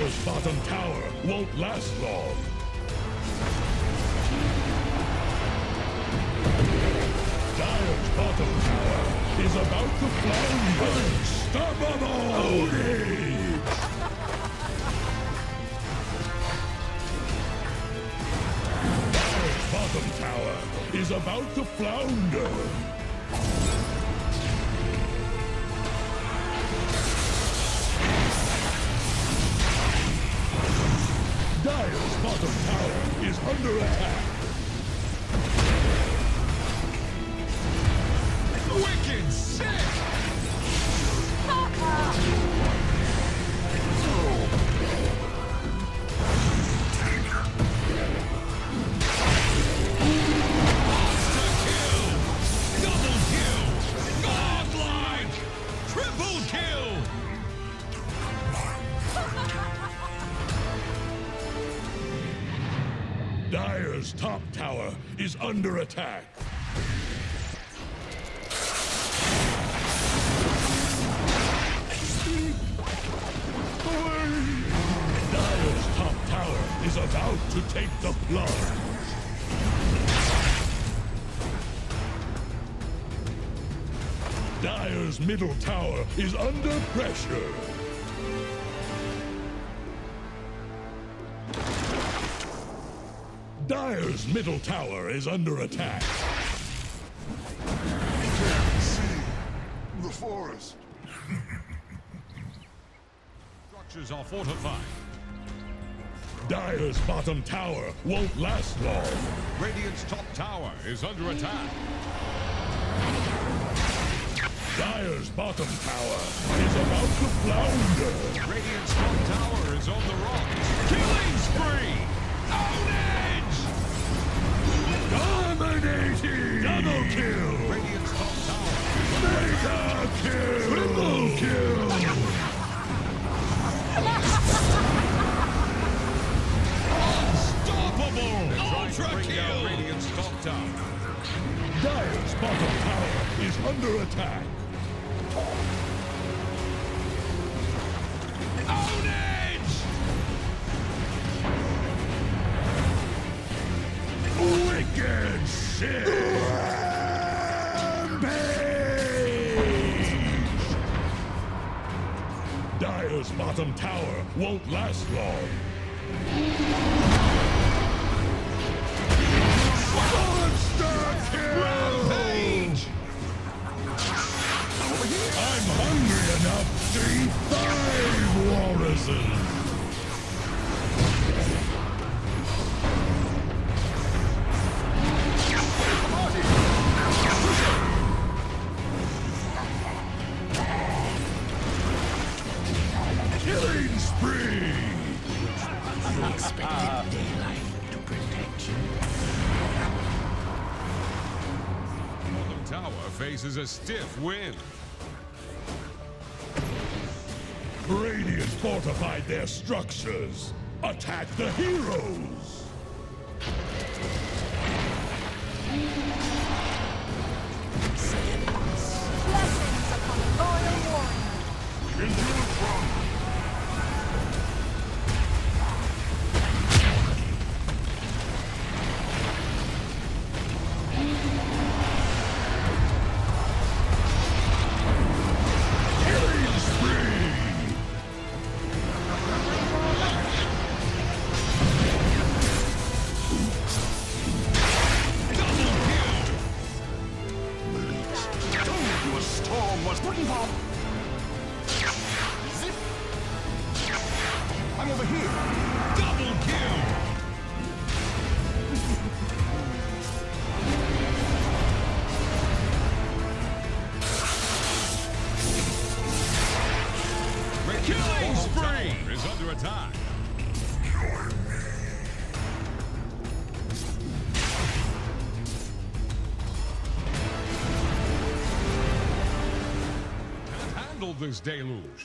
Dire's bottom tower won't last long. Dire's bottom tower is about to flounder. Unstoppable! Odin! Dire's bottom tower is about to flounder. Dire's bottom tower is under attack. Wicked sick! Monster kill! Double kill! Godlike! Triple kill! Dire's top tower is under attack. Dire's top tower is about to take the plunge. Dire's middle tower is under pressure. Dire's middle tower is under attack. See the forest. Structures are fortified. Dire's bottom tower won't last long. Radiant's top tower is under attack. Dire's bottom tower is about to flounder. Radiant's top tower is on the rocks. Killing spree! Own edge! Dominating! Double kill! Radiant's top tower. Mega kill! Triple kill! Unstoppable! Ultra Bring down kill! Radiant's top tower. Dire's bottom tower is under attack. Own edge! Wicked shit! Rampage! Dire's bottom tower won't last long. Monster kill! Rampage! I'm hungry enough to eat 5 walruses! Killing spree! You expected daylight to protect you. Bottom tower faces a stiff wind. Radiant fortified their structures. Attack the heroes! Blessings upon a loyal warrior. Into the front. Killing spree! Told you a storm was putting pop. Zip. I'm over here. Double kill! Killing spree is under attack. Can't handle this deluge.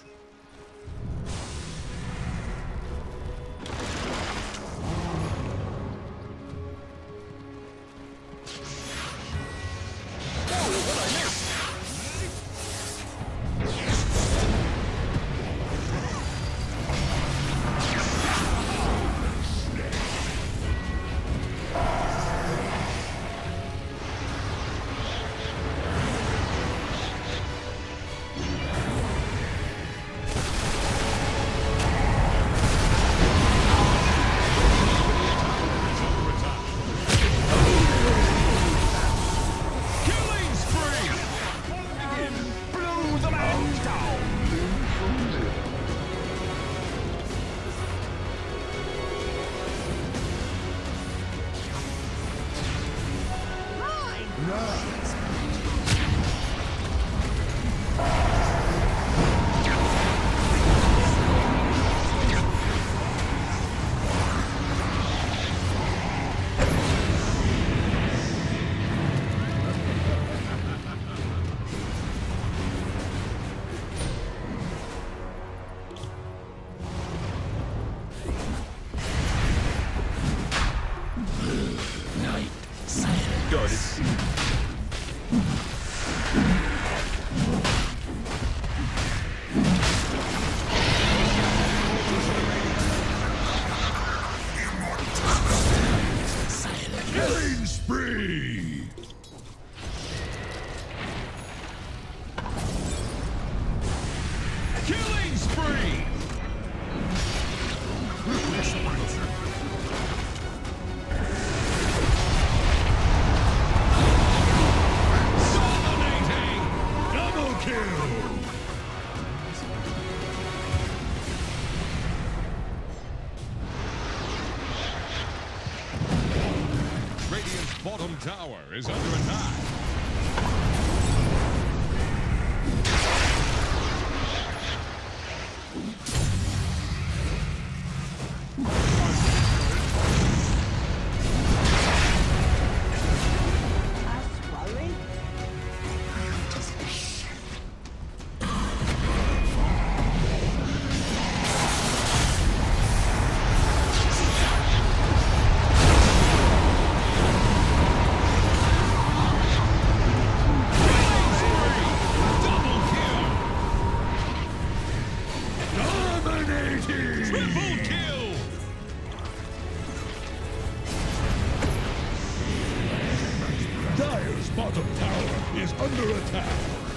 kill! Radiant's bottom tower is under attack. Triple kill! Dire's bottom tower is under attack.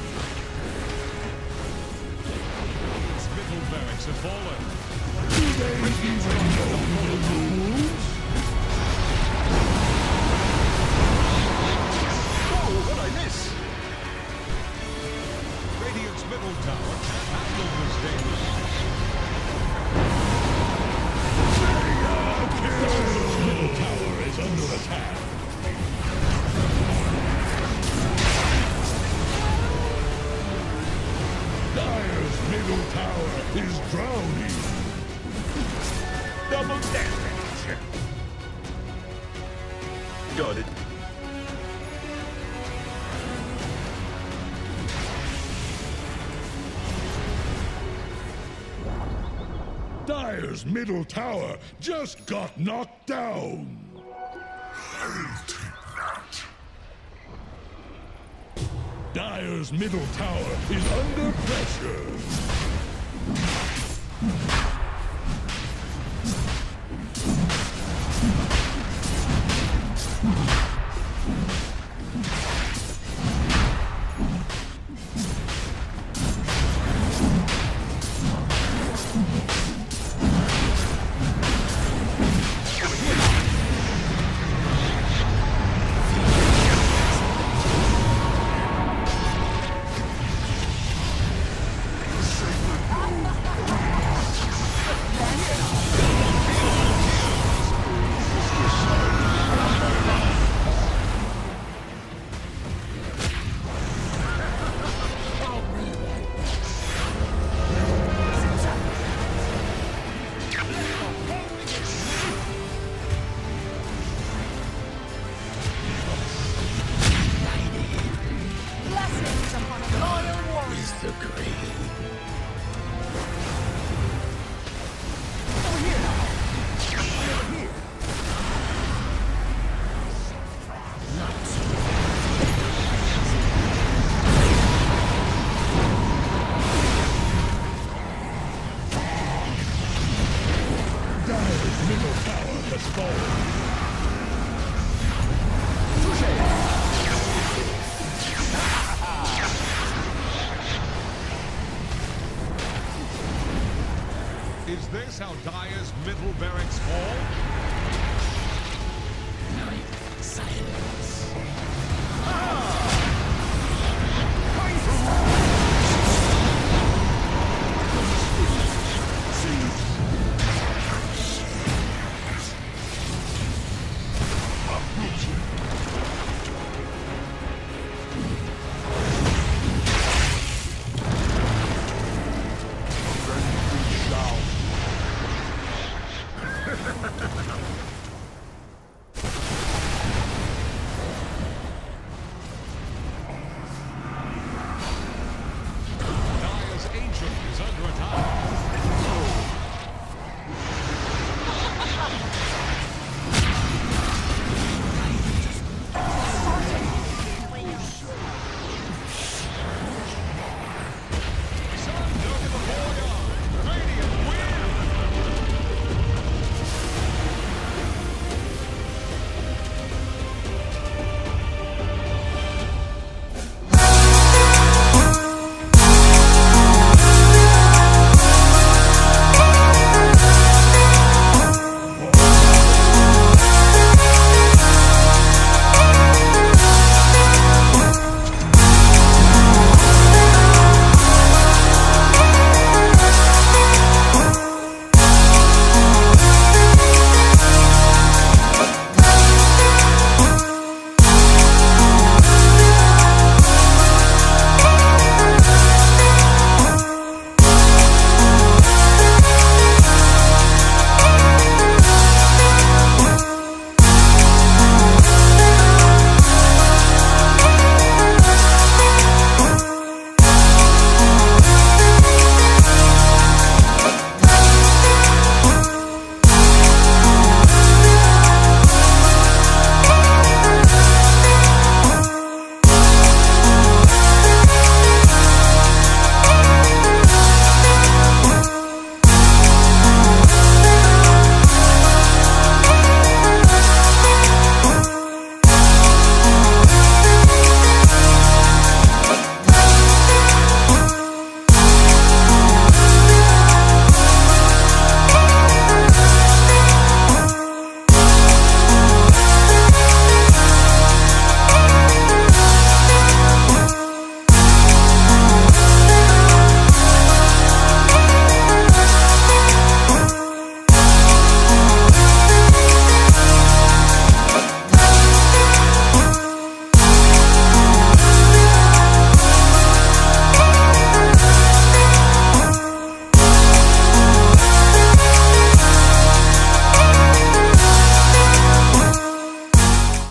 Its middle barracks have fallen. Do they even know the rules? Oh, what'd I miss? Radiant's middle tower can't handle this damage. Dire's middle tower is under attack. Dire's middle tower is drowning. Double damage. Got it. Dire's middle tower just got knocked down. I'll take that. Dire's middle tower is under pressure. Blessings upon a loyal warrior. Is the grave. Dire's middle tower has fallen. Is this how Dire's middle barracks fall? Night silence.